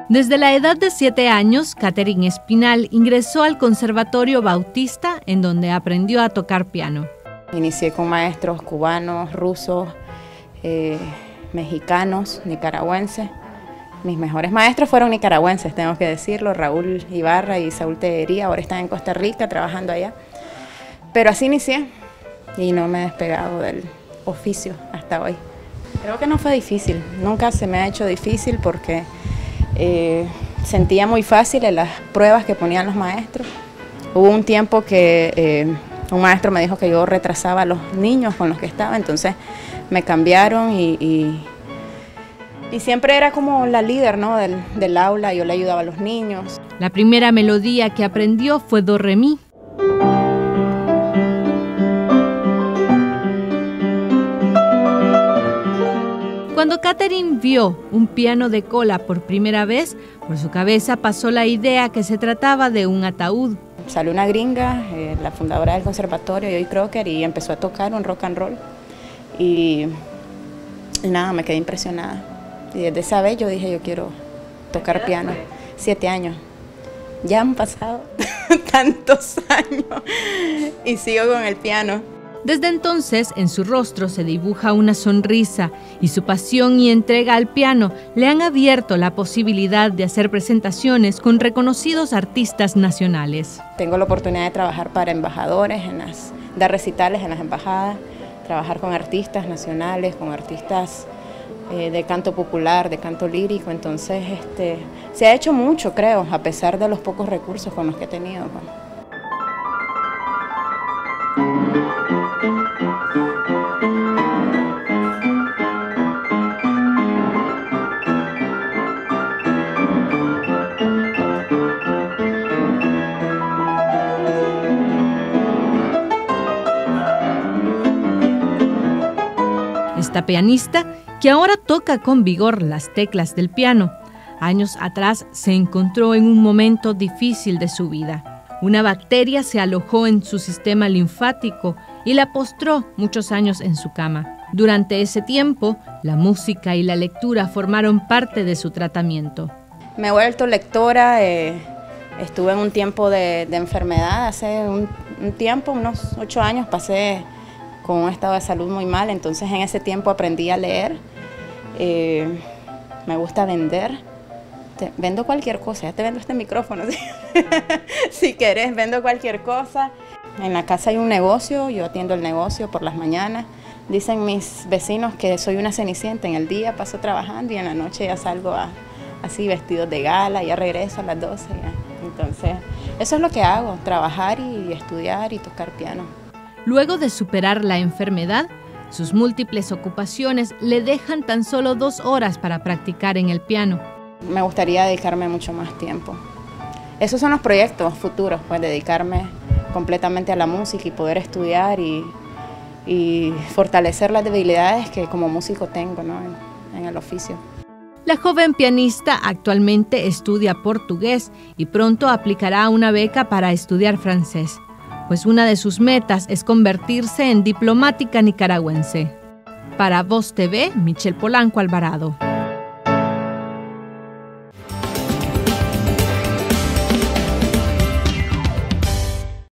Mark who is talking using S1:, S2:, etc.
S1: Desde la edad de 7 años, Katherine Espinal ingresó al Conservatorio Bautista, en donde aprendió a tocar piano.
S2: Inicié con maestros cubanos, rusos, mexicanos, nicaragüenses. Mis mejores maestros fueron nicaragüenses, tengo que decirlo, Raúl Ibarra y Saúl Tejería, ahora están en Costa Rica trabajando allá. Pero así inicié y no me he despegado del oficio hasta hoy. Creo que no fue difícil, nunca se me ha hecho difícil porque sentía muy fácil en las pruebas que ponían los maestros. Hubo un tiempo que un maestro me dijo que yo retrasaba a los niños con los que estaba, entonces me cambiaron y siempre era como la líder, ¿no? del aula, yo le ayudaba a los niños.
S1: La primera melodía que aprendió fue do re mi. Cuando Katherine vio un piano de cola por primera vez, por su cabeza pasó la idea que se trataba de un ataúd.
S2: Salió una gringa, la fundadora del conservatorio, Joy Crocker, y empezó a tocar un rock and roll. Y nada, me quedé impresionada. Y desde esa vez yo dije, yo quiero tocar piano. 7 años. Ya han pasado tantos años y sigo con el piano.
S1: Desde entonces, en su rostro se dibuja una sonrisa y su pasión y entrega al piano le han abierto la posibilidad de hacer presentaciones con reconocidos artistas nacionales.
S2: Tengo la oportunidad de trabajar para embajadores, dar recitales en las embajadas, trabajar con artistas nacionales, con artistas de canto popular, de canto lírico. Entonces se ha hecho mucho, creo, a pesar de los pocos recursos con los que he tenido.
S1: Esta pianista, que ahora toca con vigor las teclas del piano, años atrás se encontró en un momento difícil de su vida. Una bacteria se alojó en su sistema linfático y la postró muchos años en su cama. Durante ese tiempo, la música y la lectura formaron parte de su tratamiento.
S2: Me he vuelto lectora, estuve en un tiempo de enfermedad, hace un tiempo, unos 8 años, pasé con un estado de salud muy mal, entonces en ese tiempo aprendí a leer, me gusta vender, vendo cualquier cosa, ya te vendo este micrófono, ¿sí? Si querés, vendo cualquier cosa. En la casa hay un negocio, yo atiendo el negocio por las mañanas, dicen mis vecinos que soy una cenicienta, en el día paso trabajando y en la noche ya salgo así vestidos de gala, ya regreso a las 12, ya. Entonces eso es lo que hago, trabajar y estudiar y tocar piano.
S1: Luego de superar la enfermedad, sus múltiples ocupaciones le dejan tan solo 2 horas para practicar en el piano.
S2: Me gustaría dedicarme mucho más tiempo. Esos son los proyectos futuros, pues dedicarme completamente a la música y poder estudiar y fortalecer las debilidades que como músico tengo, ¿no? en el oficio.
S1: La joven pianista actualmente estudia portugués y pronto aplicará una beca para estudiar francés, pues una de sus metas es convertirse en diplomática nicaragüense. Para Voz TV, Michelle Polanco Alvarado.